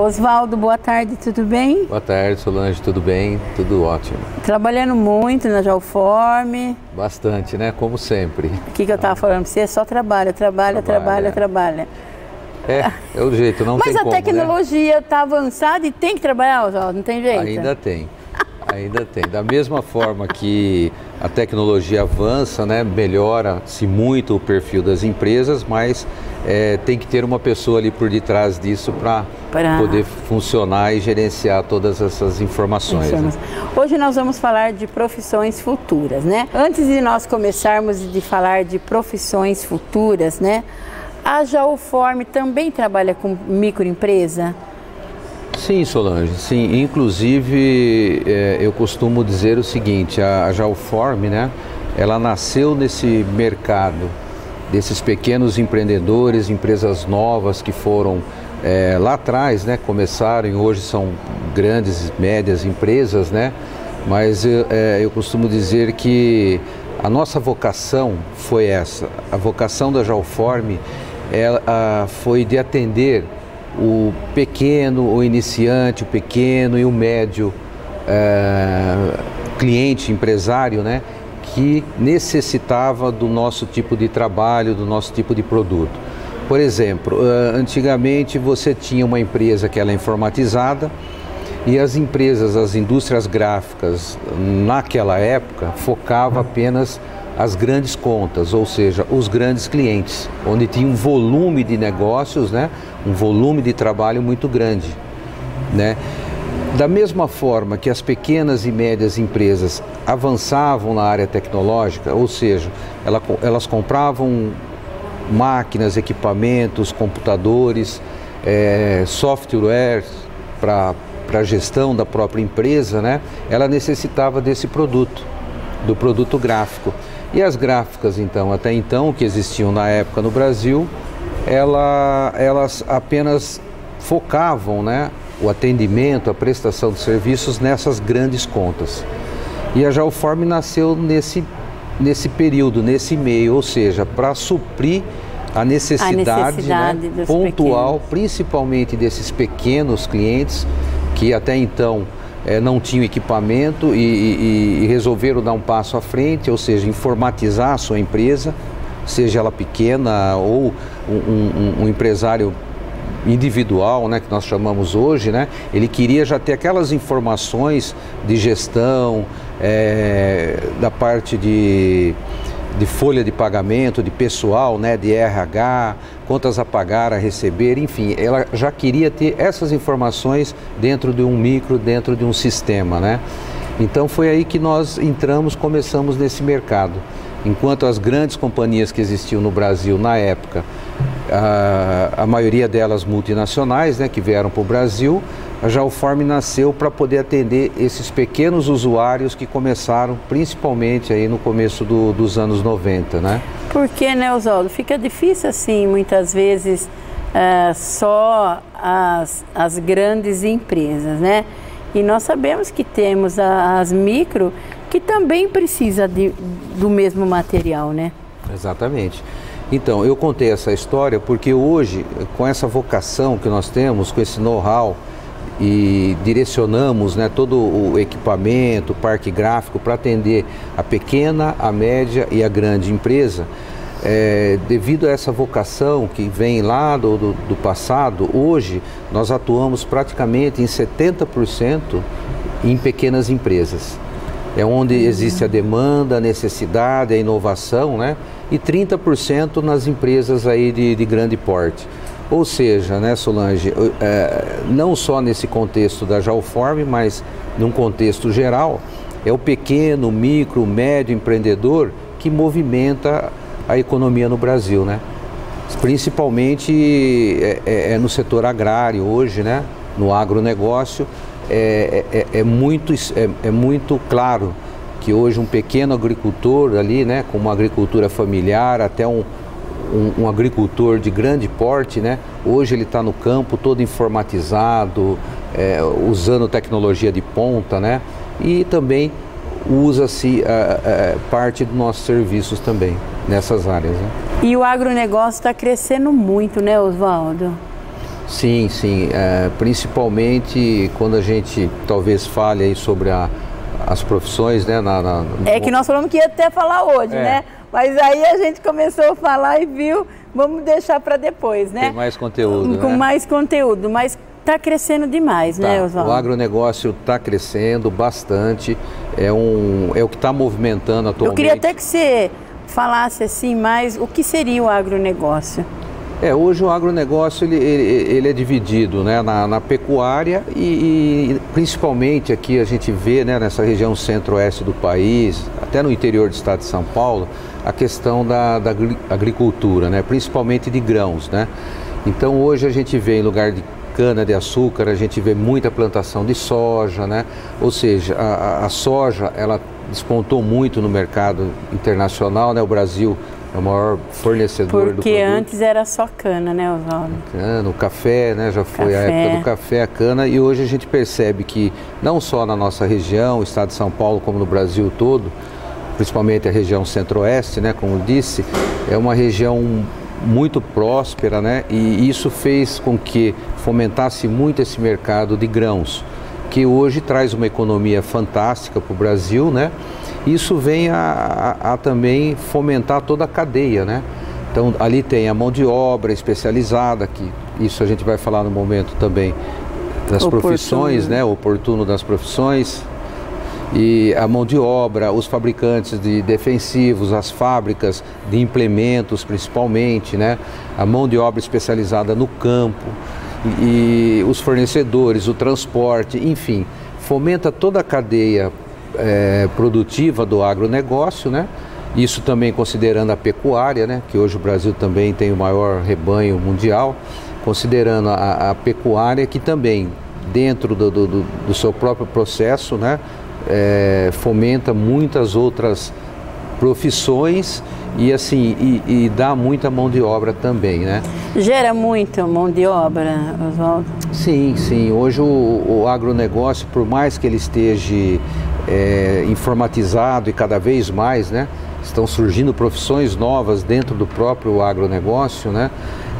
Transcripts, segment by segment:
Oswaldo, boa tarde, tudo bem? Boa tarde, Solange, tudo bem? Tudo ótimo. Trabalhando muito na Jalform. Bastante, né? Como sempre. O que eu estava falando para você? Só trabalha. É o jeito, não tem como, né? Mas a tecnologia está avançada e tem que trabalhar, Oswaldo, não tem jeito? Ainda tem. Ainda tem. Da mesma forma que a tecnologia avança, né, melhora-se muito o perfil das empresas, mas tem que ter uma pessoa ali por detrás disso para poder funcionar e gerenciar todas essas informações. Né? Hoje nós vamos falar de profissões futuras, né? Antes de nós começarmos de falar de profissões futuras, né, a Jalform também trabalha com microempresa? Sim, Solange, sim. Inclusive, eu costumo dizer o seguinte, a Jalform, né, ela nasceu nesse mercado desses pequenos empreendedores, empresas novas que foram lá atrás, né, começaram e hoje são grandes, médias empresas, né, mas eu costumo dizer que a nossa vocação foi essa. A vocação da Jalform foi de atender o pequeno, o iniciante, o pequeno e o médio cliente, empresário, né, que necessitava do nosso tipo de trabalho, do nosso tipo de produto. Por exemplo, antigamente você tinha uma empresa que era informatizada e as empresas, as indústrias gráficas, naquela época, focavam apenas as grandes contas, ou seja, os grandes clientes, onde tinha um volume de negócios, né, um volume de trabalho muito grande, né? Da mesma forma que as pequenas e médias empresas avançavam na área tecnológica, ou seja, elas compravam máquinas, equipamentos, computadores, software para a gestão da própria empresa, né? Ela necessitava desse produto, do produto gráfico. E as gráficas, então, até então, que existiam na época no Brasil, elas apenas focavam, né, o atendimento, a prestação de serviços nessas grandes contas. E a Jalform nasceu nesse período, nesse meio, ou seja, para suprir a necessidade né, pontual, pequenos, principalmente desses pequenos clientes que até então não tinham equipamento e resolveram dar um passo à frente, ou seja, informatizar a sua empresa, seja ela pequena ou um empresário individual, né, que nós chamamos hoje, né, ele queria já ter aquelas informações de gestão, da parte de folha de pagamento, de pessoal, né, de RH, contas a pagar, a receber, enfim, ela já queria ter essas informações dentro de um micro, dentro de um sistema, né? Então foi aí que nós começamos nesse mercado. Enquanto as grandes companhias que existiam no Brasil na época, a maioria delas multinacionais, né, que vieram para o Brasil, a Jalform nasceu para poder atender esses pequenos usuários que começaram principalmente aí no começo dos anos 90, né? Porque, né, Oswaldo, fica difícil assim, muitas vezes, só as grandes empresas, né? E nós sabemos que temos as micro que também precisa do mesmo material, né? Exatamente. Então, eu contei essa história porque hoje, com essa vocação que nós temos, com esse know-how, e direcionamos, né, todo o equipamento, o parque gráfico para atender a pequena, a média e a grande empresa, devido a essa vocação que vem lá do passado, hoje nós atuamos praticamente em 70% em pequenas empresas. É onde existe a demanda, a necessidade, a inovação, né? E 30% nas empresas aí de grande porte. Ou seja, né, Solange, não só nesse contexto da Jalform, mas num contexto geral, é o pequeno, micro, médio empreendedor que movimenta a economia no Brasil, né? Principalmente no setor agrário hoje, né? No agronegócio, é muito claro que hoje um pequeno agricultor ali, né, com uma agricultura familiar, até um agricultor de grande porte, né, hoje ele está no campo todo informatizado, usando tecnologia de ponta, né, e também usa-se parte dos nossos serviços também nessas áreas. Né? E o agronegócio está crescendo muito, né, Oswaldo? Sim, sim. Principalmente quando a gente talvez fale aí sobre as profissões, né? É que nós falamos que ia até falar hoje, né? Mas aí a gente começou a falar e viu, vamos deixar para depois, né? Tem mais conteúdo, Com né? mais conteúdo, mas está crescendo demais, né, Oswaldo? O agronegócio está crescendo bastante, é o que está movimentando atualmente. Eu queria até que você falasse assim mais o que seria o agronegócio. Hoje o agronegócio ele é dividido, né, na pecuária e principalmente aqui a gente vê, né, nessa região centro-oeste do país, até no interior do estado de São Paulo, a questão da agricultura, né, principalmente de grãos, né. Então hoje a gente vê em lugar de cana-de-açúcar, a gente vê muita plantação de soja, né, ou seja, a soja ela despontou muito no mercado internacional, né, o Brasil é o maior fornecedor do produto. Porque antes era só cana, né, Oswaldo? Cana, o café, né, já foi a época do café, a cana, e hoje a gente percebe que não só na nossa região, o estado de São Paulo, como no Brasil todo, principalmente a região centro-oeste, né, como disse, é uma região muito próspera, né, e isso fez com que fomentasse muito esse mercado de grãos, que hoje traz uma economia fantástica para o Brasil, né. Isso vem a também fomentar toda a cadeia, né? Então ali tem a mão de obra especializada, que isso a gente vai falar no momento também das profissões, né? Oportuno das profissões. E a mão de obra, os fabricantes de defensivos, as fábricas de implementos principalmente, né? A mão de obra especializada no campo e os fornecedores, o transporte, enfim, fomenta toda a cadeia produtiva do agronegócio, né? Isso também considerando a pecuária, né? Que hoje o Brasil também tem o maior rebanho mundial, considerando a pecuária que também dentro do seu próprio processo, né? Fomenta muitas outras profissões e assim e dá muita mão de obra também, né? Gera muita mão de obra, Oswaldo? Sim, sim. Hoje o agronegócio, por mais que ele esteja informatizado e cada vez mais, né, estão surgindo profissões novas dentro do próprio agronegócio, né,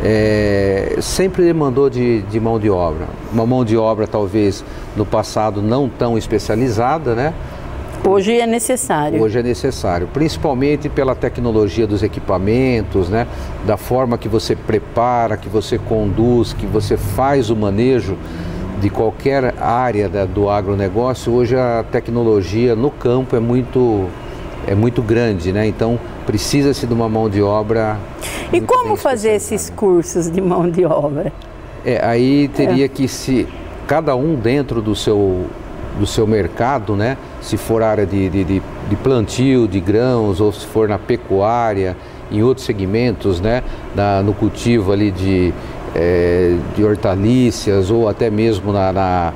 sempre demandou de mão de obra. Uma mão de obra talvez no passado não tão especializada, né? Hoje é necessário. Hoje é necessário, principalmente pela tecnologia dos equipamentos, né, da forma que você prepara, que você conduz, que você faz o manejo de qualquer área do agronegócio. Hoje a tecnologia no campo é muito grande, né? Então precisa-se de uma mão de obra. E como fazer esses cursos de mão de obra? Aí teria que cada um dentro do seu mercado, né? Se for área de plantio de grãos ou se for na pecuária, em outros segmentos, né? No cultivo ali de hortaliças ou até mesmo na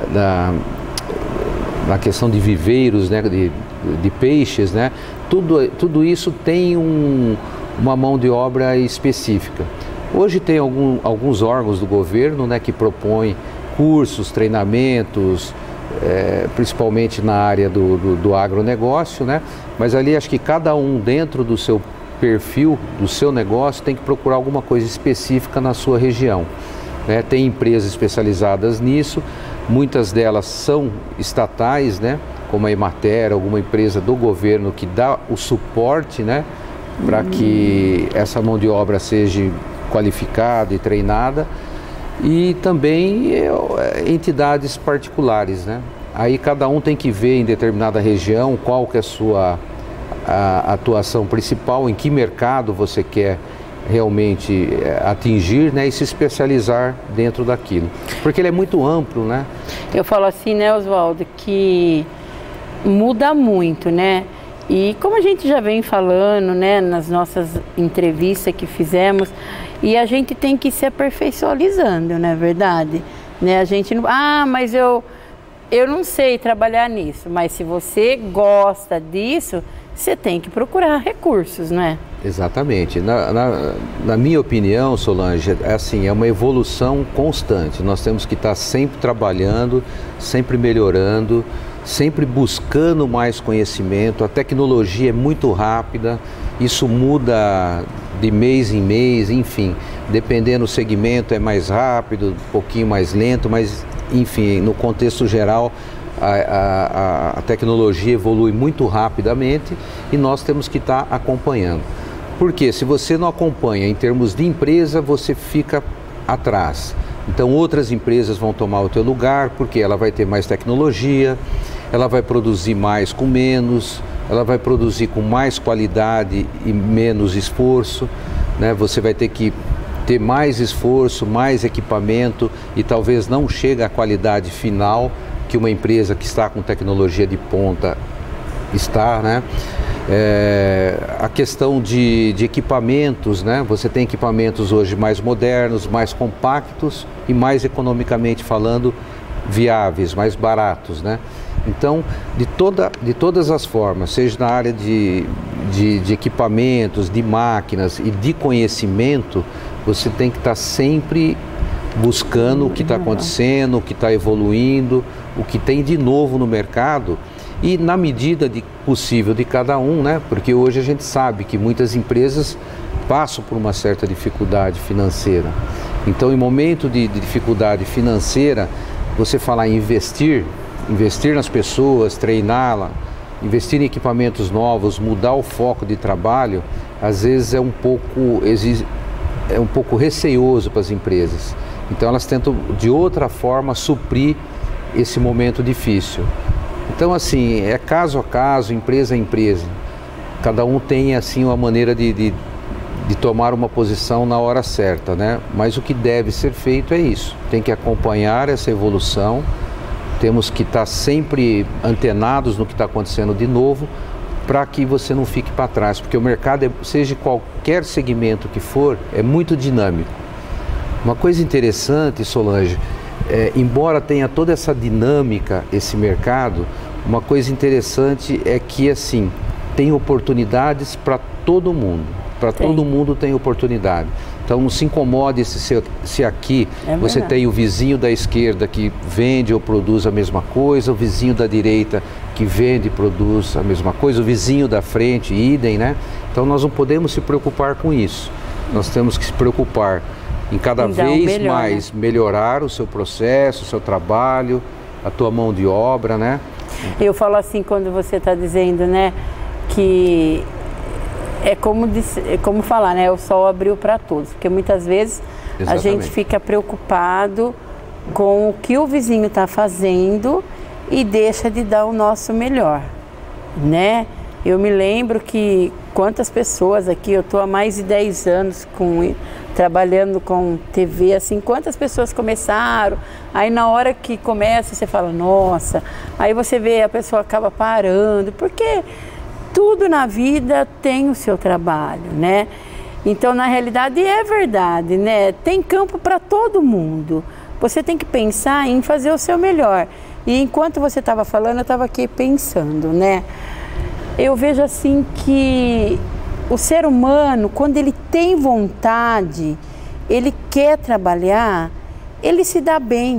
questão de viveiros, né, de peixes, né, tudo isso tem uma mão de obra específica. Hoje tem alguns órgãos do governo, né, que propõem cursos, treinamentos, principalmente na área do agronegócio, né, mas ali acho que cada um dentro do seu perfil do seu negócio tem que procurar alguma coisa específica na sua região, né? Tem empresas especializadas nisso, muitas delas são estatais, né? Como a Emater, alguma empresa do governo que dá o suporte, né? Para que essa mão de obra seja qualificada e treinada, e também entidades particulares, né? Aí cada um tem que ver em determinada região qual que é a atuação principal, em que mercado você quer realmente atingir, né, e se especializar dentro daquilo, porque ele é muito amplo, né? Eu falo assim, né, Oswaldo, que muda muito, né? E como a gente já vem falando, né, nas nossas entrevistas que fizemos, e a gente tem que ir se aperfeiçoando, não é verdade? Né? A gente não... mas eu não sei trabalhar nisso, mas se você gosta disso, você tem que procurar recursos, não é? Exatamente. Na minha opinião, Solange, é uma evolução constante. Nós temos que estar sempre trabalhando, sempre melhorando, sempre buscando mais conhecimento. A tecnologia é muito rápida, isso muda de mês em mês, enfim, dependendo do segmento é mais rápido, um pouquinho mais lento, mas enfim, no contexto geral a tecnologia evolui muito rapidamente e nós temos que estar acompanhando. Porque se você não acompanha em termos de empresa, você fica atrás. Então outras empresas vão tomar o teu lugar, porque ela vai ter mais tecnologia, ela vai produzir mais com menos, ela vai produzir com mais qualidade e menos esforço, né? Você vai ter que ter mais esforço, mais equipamento e talvez não chegue à qualidade final que uma empresa que está com tecnologia de ponta está, né? A questão de equipamentos, né? Você tem equipamentos hoje mais modernos, mais compactos e mais economicamente falando viáveis, mais baratos, né? Então, de todas as formas, seja na área de equipamentos, de máquinas e de conhecimento, você tem que estar sempre buscando o que está acontecendo, o que está evoluindo, o que tem de novo no mercado e na medida possível de cada um, né? Porque hoje a gente sabe que muitas empresas passam por uma certa dificuldade financeira. Então, em momento de dificuldade financeira, você falar em investir nas pessoas, treiná-la, investir em equipamentos novos, mudar o foco de trabalho, às vezes é um pouco receioso para as empresas. Então elas tentam de outra forma suprir esse momento difícil. Então assim, é caso a caso, empresa a empresa. Cada um tem assim uma maneira de tomar uma posição na hora certa, né? Mas o que deve ser feito é isso. Tem que acompanhar essa evolução. Temos que estar sempre antenados no que está acontecendo de novo para que você não fique para trás, porque o mercado, seja qualquer segmento que for, é muito dinâmico. Uma coisa interessante, Solange, embora tenha toda essa dinâmica, esse mercado, uma coisa interessante é que assim, tem oportunidades para todo mundo. Para todo mundo tem oportunidade. Então não se incomode se aqui você tem o vizinho da esquerda que vende ou produz a mesma coisa, o vizinho da direita que vende e produz a mesma coisa, o vizinho da frente, idem, né? Então nós não podemos se preocupar com isso. Nós temos que se preocupar em cada vez mais melhorar o seu processo, o seu trabalho, a tua mão de obra, né? Eu falo assim quando você está dizendo, né, que é como falar, né? O sol abriu para todos, porque muitas vezes a gente fica preocupado com o que o vizinho está fazendo e deixa de dar o nosso melhor, né? Eu me lembro que quantas pessoas aqui, eu estou há mais de 10 anos trabalhando com TV, assim, quantas pessoas começaram, aí na hora que começa você fala, nossa, aí você vê a pessoa acaba parando, porque tudo na vida tem o seu trabalho, né? Então, na realidade, é verdade, né? Tem campo para todo mundo. Você tem que pensar em fazer o seu melhor. E enquanto você estava falando, eu estava aqui pensando, né? Eu vejo assim que o ser humano, quando ele tem vontade, ele quer trabalhar, ele se dá bem,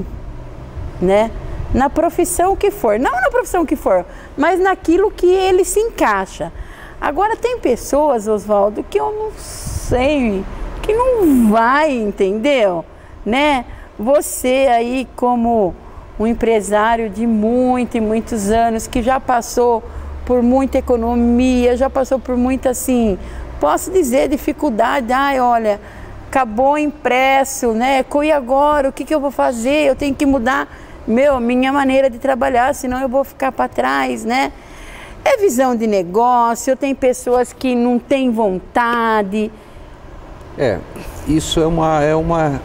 né? Na profissão que for, não na profissão que for, mas naquilo que ele se encaixa. Agora tem pessoas, Oswaldo, que eu não sei, que não vai, entendeu? Né? Você aí como um empresário de muitos anos, que já passou por muita economia, já passou por muita, assim, posso dizer, dificuldade. Ai, olha, acabou o impresso, né? E agora, o que eu vou fazer? Eu tenho que mudar minha maneira de trabalhar, senão eu vou ficar para trás, né? É visão de negócio, tem pessoas que não têm vontade. Isso é uma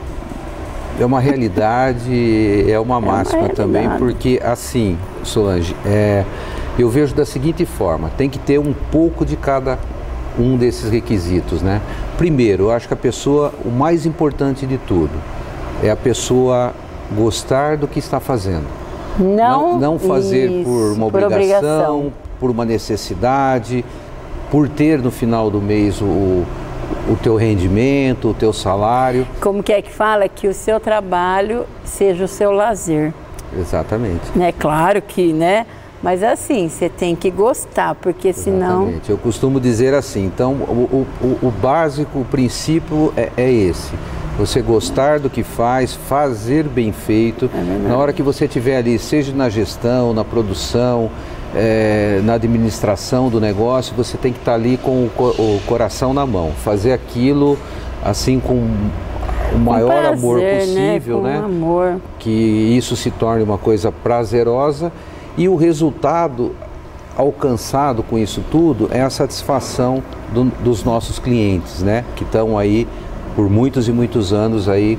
realidade, é uma máxima também, porque assim, Solange, eu vejo da seguinte forma, tem que ter um pouco de cada um desses requisitos, né? Primeiro, eu acho que o mais importante de tudo, é a pessoa gostar do que está fazendo. Não fazer por uma obrigação, por uma necessidade, por ter no final do mês o teu rendimento, o teu salário. Como que fala? Que o seu trabalho seja o seu lazer. Exatamente. É claro que, né, Mas assim, você tem que gostar, porque senão... Exatamente. Eu costumo dizer assim, então o básico, o princípio é esse. Você gostar do que faz, fazer bem feito. Na hora que você estiver ali, seja na gestão, na produção, na administração do negócio, você tem que estar ali com o coração na mão. Fazer aquilo assim com o maior prazer, amor possível, né? Com amor. Que isso se torne uma coisa prazerosa. E o resultado alcançado com isso tudo é a satisfação dos nossos clientes, né? Que estão aí por muitos e muitos anos aí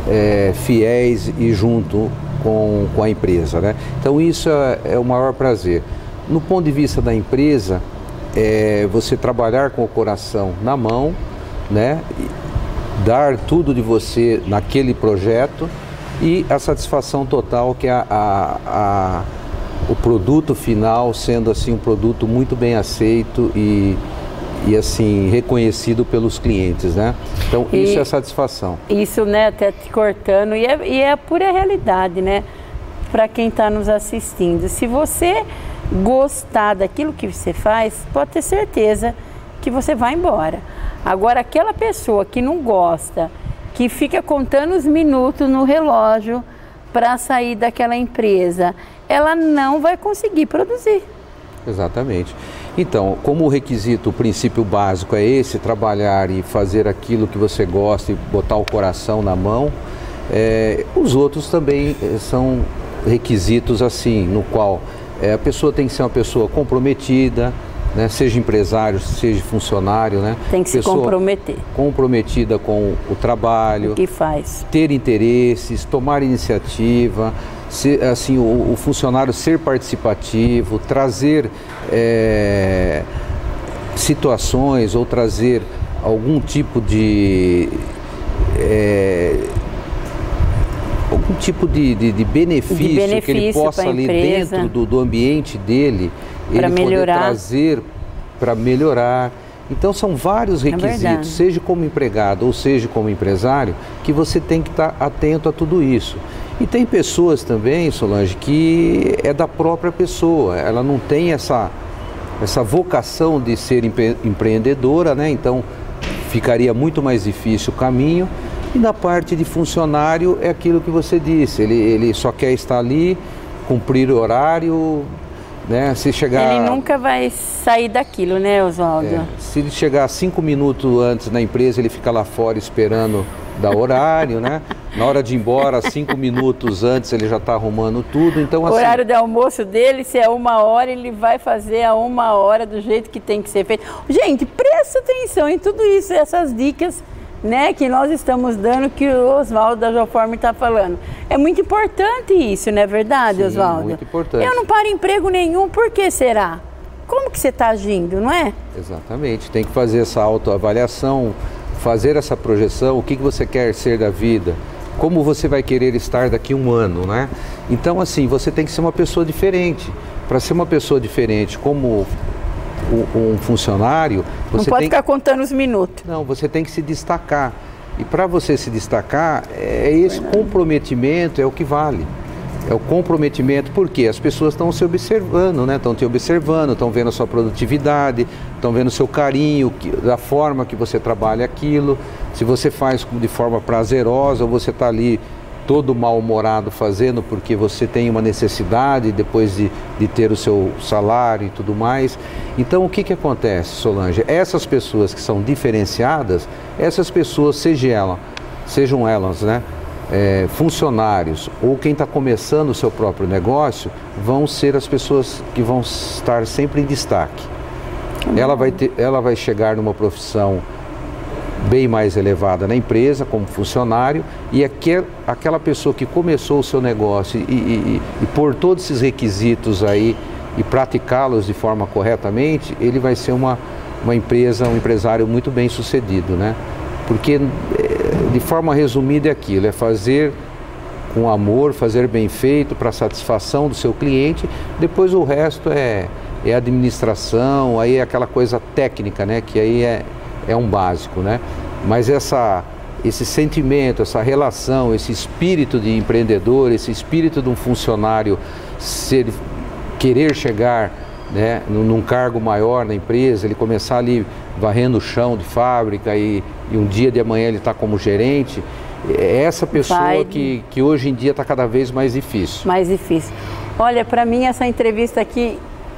fiéis e junto com a empresa, né? Então isso é o maior prazer. No ponto de vista da empresa, você trabalhar com o coração na mão, né? Dar tudo de você naquele projeto e a satisfação total que é o produto final sendo assim um produto muito bem aceito e assim reconhecido pelos clientes, né? Então isso é satisfação. Isso, né? Até te cortando e é a pura realidade, né? Para quem está nos assistindo, se você gostar daquilo que você faz, pode ter certeza que você vai embora. Agora aquela pessoa que não gosta, que fica contando os minutos no relógio para sair daquela empresa, ela não vai conseguir produzir. Exatamente. Então, como o requisito, o princípio básico é esse, trabalhar e fazer aquilo que você gosta e botar o coração na mão, os outros também são requisitos assim, no qual a pessoa tem que ser uma pessoa comprometida, né? Seja empresário, seja funcionário, né? Tem que se comprometer. Comprometida com o trabalho. O que faz. Ter interesses, tomar iniciativa, assim, o funcionário ser participativo, trazer situações ou trazer algum tipo de benefício que ele possa ali dentro do ambiente dele, ele poder trazer para melhorar. Então são vários requisitos, seja como empregado ou seja como empresário, que você tem que estar atento a tudo isso. E tem pessoas também, Solange, que é da própria pessoa, ela não tem essa vocação de ser empreendedora, né? Então ficaria muito mais difícil o caminho. E na parte de funcionário é aquilo que você disse, ele só quer estar ali, cumprir o horário, né? Se chegar... Ele nunca vai sair daquilo, né, Oswaldo? Se ele chegar 5 minutos antes na empresa, ele fica lá fora esperando dar horário, né? Na hora de ir embora, 5 minutos antes, ele já está arrumando tudo. Então, assim, o horário de almoço dele, se é 1 hora, ele vai fazer a 1 hora do jeito que tem que ser feito. Gente, presta atenção em tudo isso, essas dicas, né, que nós estamos dando, que o Oswaldo da Geoform está falando. É muito importante isso, não é verdade, Oswaldo? Muito importante. Eu não paro emprego nenhum, por que será? Como que você está agindo, não é? Exatamente, tem que fazer essa autoavaliação, fazer essa projeção, o que você quer ser da vida, como você vai querer estar daqui a 1 ano, né? Então, assim, você tem que ser uma pessoa diferente. Para ser uma pessoa diferente, como um funcionário... Você não pode ficar contando os minutos. Não, você tem que se destacar. E para você se destacar, esse comprometimento é o que vale. É o comprometimento, porque as pessoas estão se observando, né? Estão te observando, estão vendo a sua produtividade, estão vendo o seu carinho, da forma que você trabalha aquilo, se você faz de forma prazerosa ou você está ali todo mal-humorado fazendo porque você tem uma necessidade depois de ter o seu salário e tudo mais. Então o que acontece, Solange? Essas pessoas que são diferenciadas, essas pessoas, sejam elas, né? Funcionários ou quem está começando o seu próprio negócio, vão ser as pessoas que vão estar sempre em destaque. Ela vai chegar numa profissão bem mais elevada na empresa, como funcionário, e aquela pessoa que começou o seu negócio e por todos esses requisitos aí e praticá-los de forma corretamente, ele vai ser um empresário muito bem sucedido, né? Porque de forma resumida é aquilo, é fazer com amor, fazer bem feito para a satisfação do seu cliente, depois o resto é administração, aí é aquela coisa técnica, né? Que aí é um básico, né? Mas esse sentimento, essa relação, esse espírito de empreendedor, esse espírito de um funcionário ser querer chegar, né, num cargo maior na empresa, ele começar ali varrendo o chão de fábrica e um dia de amanhã ele está como gerente, é essa pessoa que hoje em dia está cada vez mais difícil. Mais difícil. Olha, para mim essa entrevista aqui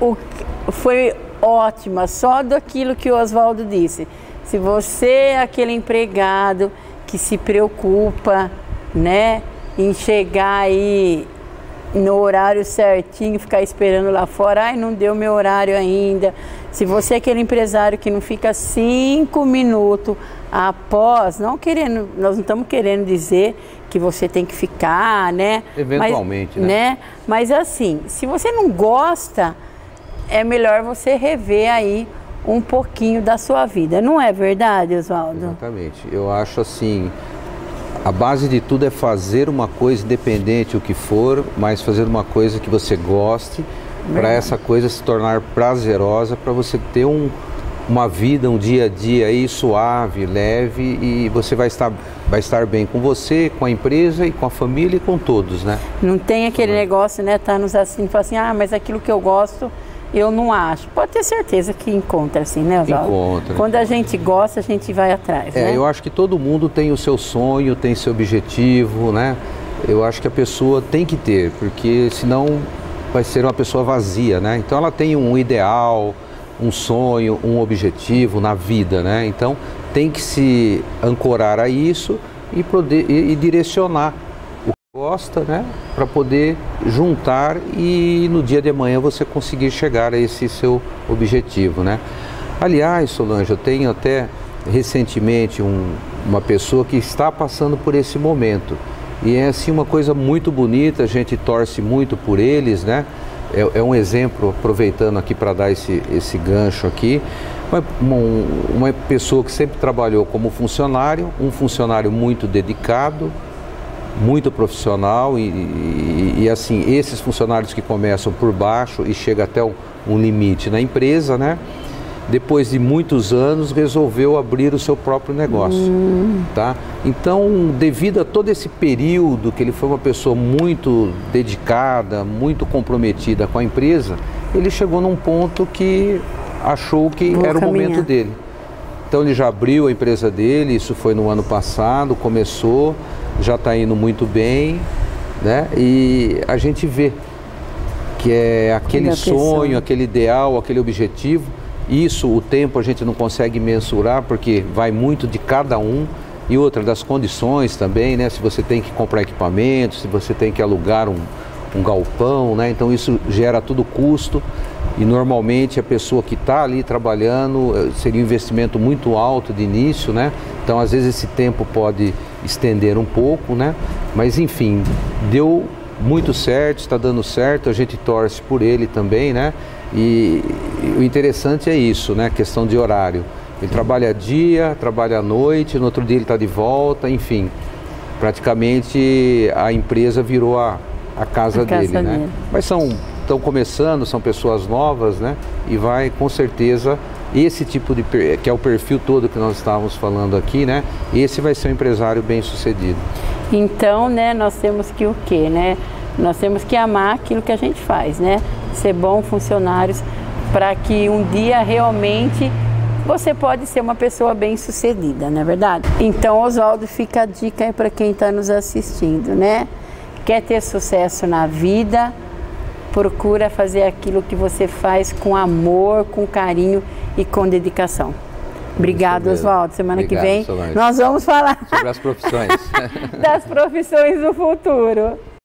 foi ótima, só daquilo que o Oswaldo disse. Se você é aquele empregado que se preocupa, né, em chegar aí no horário certinho, ficar esperando lá fora, ai, não deu meu horário ainda. Se você é aquele empresário que não fica 5 minutos após, nós não estamos querendo dizer que você tem que ficar, né? Eventualmente, mas, né? Mas assim, se você não gosta, é melhor você rever aí um pouquinho da sua vida. Não é verdade, Oswaldo? Exatamente. Eu acho assim, a base de tudo é fazer uma coisa independente o que for, mas fazer uma coisa que você goste, para essa coisa se tornar prazerosa, para você ter uma vida, um dia a dia aí suave, leve, e você vai estar bem com você, com a empresa e com a família e com todos, né? Não tem aquele negócio, né, tá nos assim, fala assim, ah, mas aquilo que eu gosto, eu não acho. Pode ter certeza que encontra assim, né, Oswaldo? Encontra. Quando a gente gosta, a gente vai atrás, né? Eu acho que todo mundo tem o seu sonho, tem seu objetivo, né? Eu acho que a pessoa tem que ter, porque senão vai ser uma pessoa vazia, né? Então ela tem um ideal, um sonho, um objetivo na vida, né? Então tem que se ancorar a isso e direcionar o que gosta, né? Para poder juntar e no dia de amanhã você conseguir chegar a esse seu objetivo, né? Aliás, Solange, eu tenho até recentemente uma pessoa que está passando por esse momento e é assim uma coisa muito bonita, a gente torce muito por eles, né? É um exemplo, aproveitando aqui para dar esse gancho aqui, uma pessoa que sempre trabalhou como funcionário, um funcionário muito dedicado, muito profissional e assim, esses funcionários que começam por baixo e chegam até um limite na empresa, né? Depois de muitos anos resolveu abrir o seu próprio negócio, tá? Então, devido a todo esse período que ele foi uma pessoa muito dedicada, muito comprometida com a empresa, ele chegou num ponto que achou que era o momento dele. Então ele já abriu a empresa dele, isso foi no ano passado, começou, já está indo muito bem, né? E a gente vê que é aquele sonho, aquele ideal, aquele objetivo. Isso, o tempo a gente não consegue mensurar porque vai muito de cada um e outra das condições também, né? Se você tem que comprar equipamentos, se você tem que alugar um galpão, né? Então isso gera tudo custo e normalmente a pessoa que está ali trabalhando seria um investimento muito alto de início, né? Então às vezes esse tempo pode estender um pouco, né? Mas enfim, deu muito certo, está dando certo, a gente torce por ele também, né? E o interessante é isso, né? A questão de horário. Ele trabalha dia, trabalha à noite, no outro dia ele está de volta, enfim. Praticamente a empresa virou a casa dele, né? Mas estão começando, são pessoas novas, né? E vai com certeza esse tipo de que é o perfil todo que nós estávamos falando aqui, né? Esse vai ser um empresário bem sucedido. Então, né? Nós temos que o quê, né? Nós temos que amar aquilo que a gente faz, né? Ser bons funcionários para que um dia realmente você pode ser uma pessoa bem sucedida, não é verdade? Então, Oswaldo, fica a dica aí para quem está nos assistindo, né? Quer ter sucesso na vida, procura fazer aquilo que você faz com amor, com carinho e com dedicação. Obrigado, Oswaldo. Semana que vem Solange, nós vamos falar sobre as profissões. das profissões do futuro.